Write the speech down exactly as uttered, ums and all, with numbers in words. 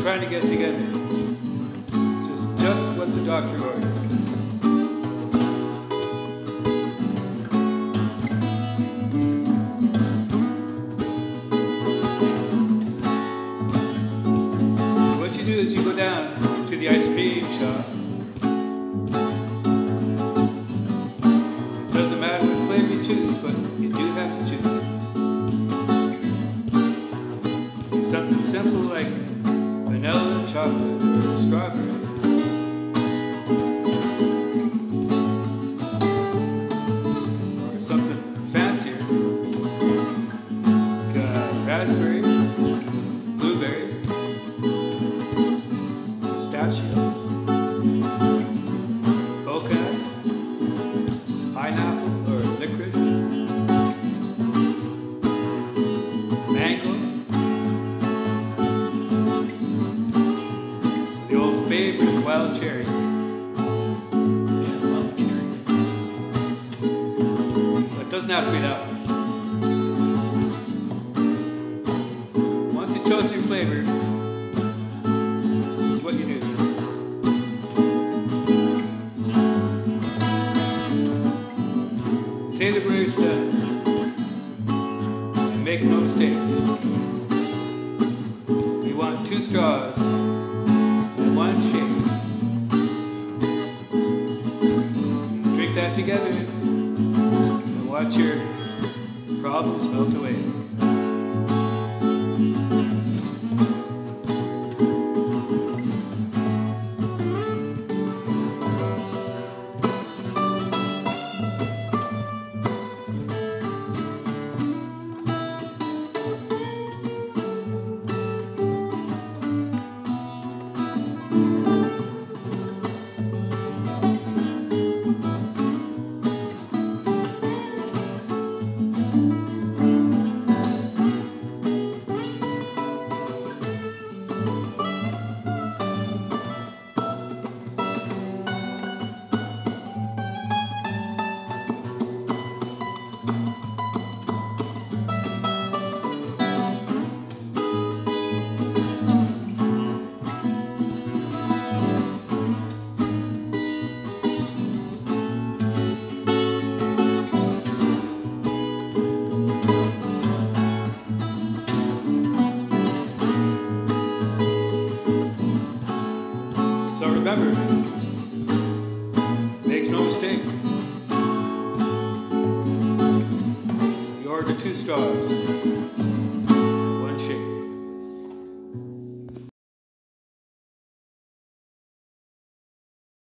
trying to get together. It's just, just what the doctor ordered. What you do is you go down to the ice cream shop. It doesn't matter what flavor you choose, but you do have to choose. Something simple like vanilla, chocolate, or strawberry. Or something fancier, like uh, raspberry, blueberry, pistachio, coconut, pineapple or licorice, mango, the old favorite wild cherry. Yeah, wild cherry. But it doesn't have to be that one. Once you chose your flavor, this is what you do. Say the barista and make no mistake. You want two straws and one shake. Drink that together and watch your problems melt away. So remember, make no mistake. You order two straws.